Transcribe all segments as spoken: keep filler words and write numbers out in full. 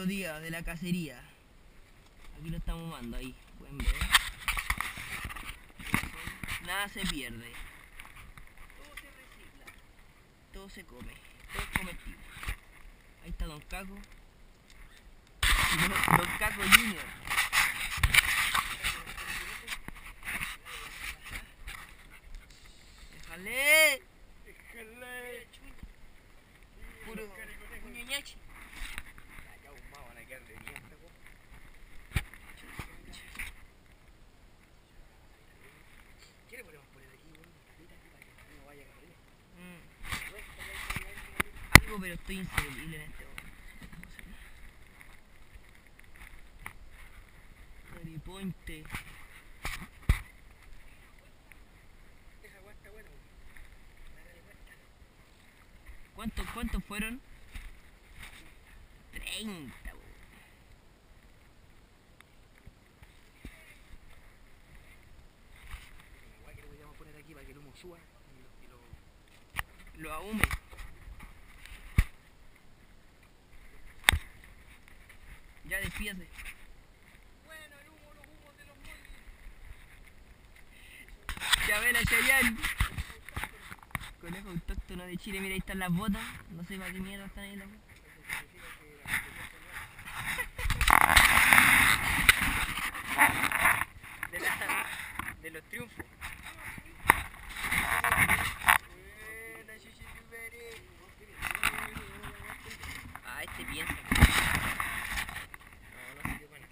otro día de la cacería. Aquí lo estamos mandando, ahí, pueden ver. Nada se pierde. Todo se recicla. Todo se come. Todo es comestible. Ahí está Don Caco. Don, Don Caco Junior. Déjale. Déjale. Puro puño ñachi. Acá ahumado van a quedar de mierda, po. ¿Qué le podemos poner aquí, weón? Para que no vaya a caer. Mm. Algo, pero estoy inservible en este momento. Ponte. Esa agua está buena. ¿Cuántos, cuántos fueron? treinta. Igual que lo podríamos poner aquí para que el humo suba y lo, y lo, lo ahume. Ya despídase. Ya ven a Chayanne. Conejo autóctono de Chile, mira, ahí están las botas. No sé para qué mierda están ahí las botas. De, la, de los triunfos. Ah, este piensa. No, no sé qué pone.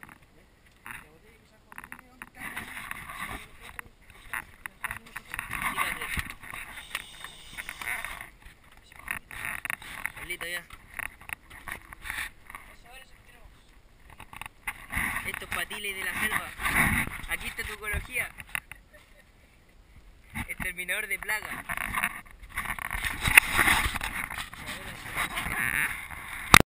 Ya. Estos patiles de la selva. Aquí está tu ecología. Exterminador de plagas.